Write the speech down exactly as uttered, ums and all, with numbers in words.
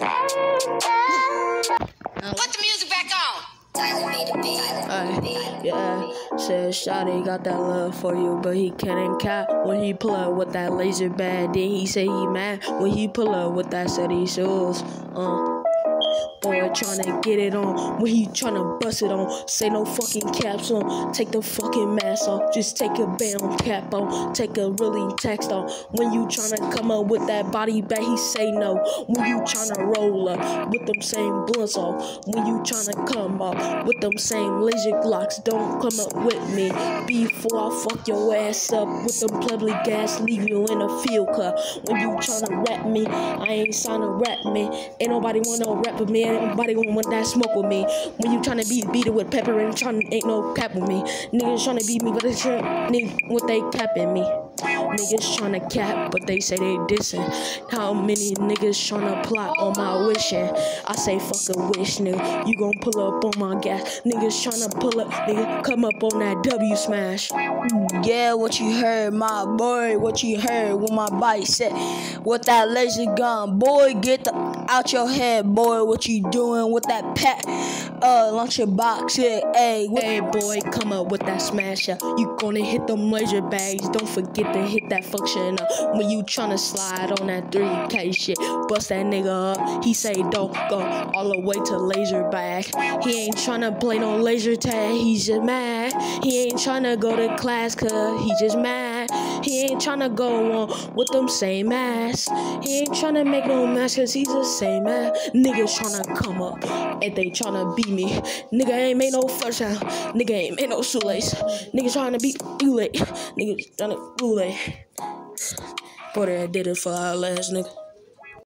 Put the music back on. Ay, yeah, said Shawty got that love for you, but he can't cap when he pull up with that laser bag. Then he say he mad when he pull up with that city shoes. Uh. Boy tryna get it on when he tryna bust it on. Say no fucking caps on. Take the fucking mask off. Just take a band cap on. Take a really text on. When you tryna come up with that body bag, he say no. When you tryna roll up with them same blunts off. When you tryna come up with them same laser glocks, don't come up with me before I fuck your ass up with them plebly gas, leave you in a field cut. When you tryna rap me, I ain't tryna rap me. Ain't nobody want no rap with me. Nobody gonna want that smoke with me. When you tryna beat beat it with pepper and tryna ain't no cap with me. Niggas tryna beat me, but they tryna what they capping me. Niggas tryna cap, but they say they dissing. How many niggas tryna plot on my wishing? I say fuck a wish, nigga. You gon' pull up on my gas. Niggas tryna pull up, nigga. Come up on that W smash. Yeah, what you heard, my boy? What you heard when my bike set with that laser gun, boy? Get the out your head, boy. What you doing with that pack? Uh, launch your box, yeah, hey, hey, boy, come up with that smasher. You gonna hit them laser bags. Don't forget to hit that function up when you tryna slide on that three K shit. Bust that nigga up. He say don't go all the way to laser bag. He ain't tryna play no laser tag. He's just mad. He ain't tryna go to class cause he just mad. He ain't tryna go on with them same ass. He ain't tryna make no mess cause he's the same ass. Niggas tryna come up and they tryna beat me. Nigga ain't made no first sound. Nigga ain't made no shoelace. Niggas tryna beat you late. Niggas tryna do late. Boy, I did it for our last nigga.